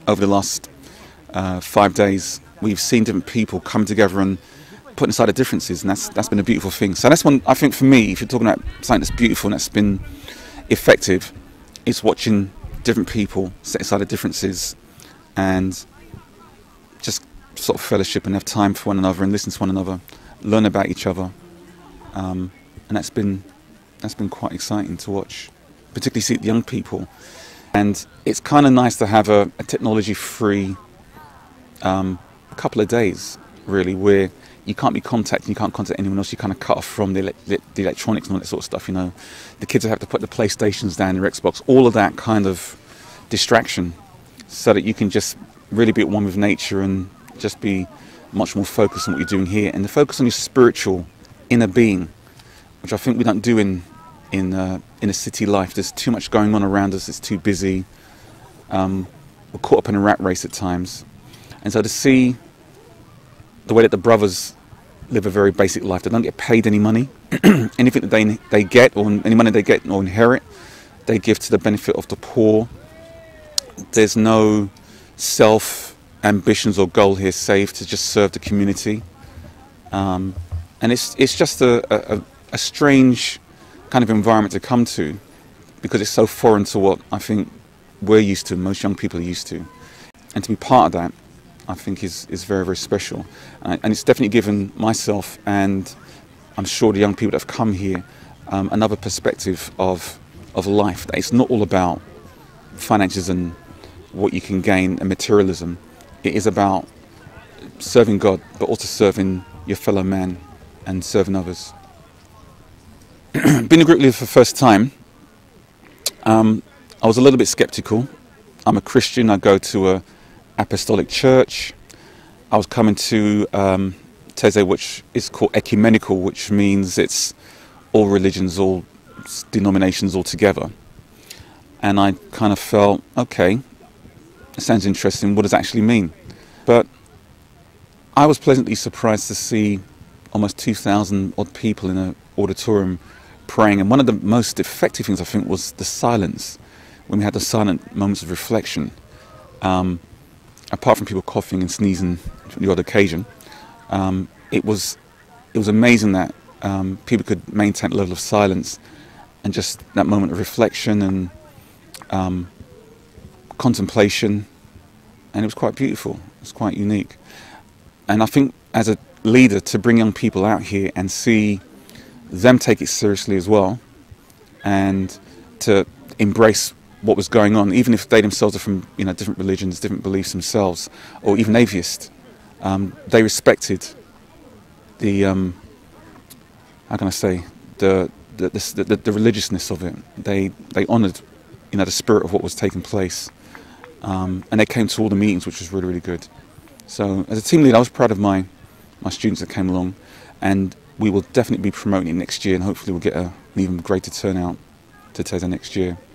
over the last 5 days, we've seen different people come together and putting aside the differences, and that's been a beautiful thing. So that's one, I think, for me, if you're talking about something that's beautiful and that's been effective, it's watching different people set aside the differences and just sort of fellowship and have time for one another and listen to one another, learn about each other, and that's been quite exciting to watch, particularly see the young people. And it's kind of nice to have a technology-free couple of days, really, where you can't be contacted, you can't contact anyone else, you kind of cut off from the electronics and all that sort of stuff, you know. The kids have to put the PlayStations down, their Xbox, all of that kind of distraction, so that you can just really be at one with nature and just be much more focused on what you're doing here, and the focus on your spiritual inner being, which I think we don't do in a city life. There's too much going on around us, it's too busy, we're caught up in a rat race at times. And so to see the way that the brothers live a very basic life, they don't get paid any money. Anything that they get, or any money they get or inherit, they give to the benefit of the poor. There's no self-ambitions or goal here save to just serve the community. And it's just a strange kind of environment to come to, because it's so foreign to what I think we're used to, most young people are used to. And to be part of that, I think is very, very special. And it's definitely given myself, and I'm sure the young people that have come here, another perspective of life, that it's not all about finances and what you can gain and materialism. It is about serving God, but also serving your fellow man and serving others. Being a group leader for the first time, I was a little bit skeptical. I'm a Christian, I go to a apostolic church. I was coming to Taizé, which is called ecumenical, which means it's all religions, all denominations all together. And I kind of felt, okay, it sounds interesting, what does it actually mean? But I was pleasantly surprised to see almost 2,000 odd people in an auditorium praying, and one of the most effective things I think was the silence, when we had the silent moments of reflection. Apart from people coughing and sneezing on the odd occasion, it was amazing that people could maintain a level of silence and just that moment of reflection and contemplation, and it was quite beautiful. It was quite unique. And I think as a leader, to bring young people out here and see them take it seriously as well, and to embrace what was going on, even if they themselves are from different religions, different beliefs themselves, or even atheists, they respected the how can I say, the religiousness of it. They honoured the spirit of what was taking place, and they came to all the meetings, which was really, really good. So as a team leader, I was proud of my students that came along, and we will definitely be promoting it next year, and hopefully we'll get an even greater turnout to Taizé next year.